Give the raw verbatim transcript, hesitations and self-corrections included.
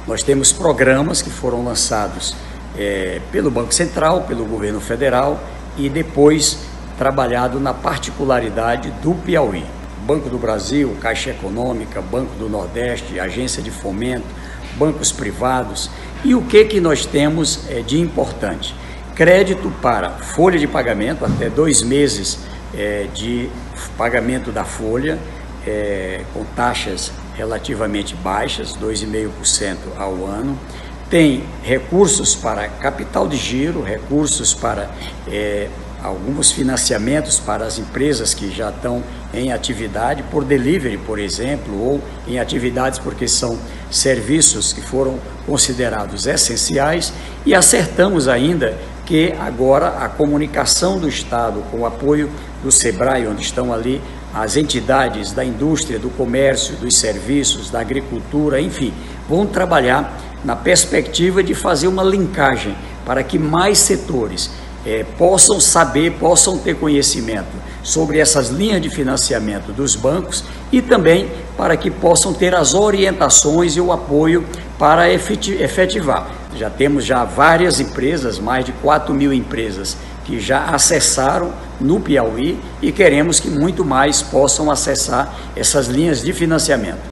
Nós temos programas que foram lançados é, pelo Banco Central, pelo governo federal e depois trabalhado na particularidade do Piauí. Banco do Brasil, Caixa Econômica, Banco do Nordeste, Agência de Fomento, bancos privados. E o que que nós temos é, de importante? Crédito para folha de pagamento, até dois meses é, de pagamento da folha, é, com taxas relativamente baixas, dois vírgula cinco por cento ao ano. Tem recursos para capital de giro, recursos para é, alguns financiamentos para as empresas que já estão em atividade, por delivery, por exemplo, ou em atividades porque são serviços que foram considerados essenciais, e acertamos ainda que agora a comunicação do Estado, com o apoio do SEBRAE, onde estão ali as entidades da indústria, do comércio, dos serviços, da agricultura, enfim, vão trabalhar na perspectiva de fazer uma linkagem para que mais setores É, possam saber, possam ter conhecimento sobre essas linhas de financiamento dos bancos e também para que possam ter as orientações e o apoio para efetivar. Já temos já várias empresas, mais de quatro mil empresas que já acessaram no Piauí e queremos que muito mais possam acessar essas linhas de financiamento.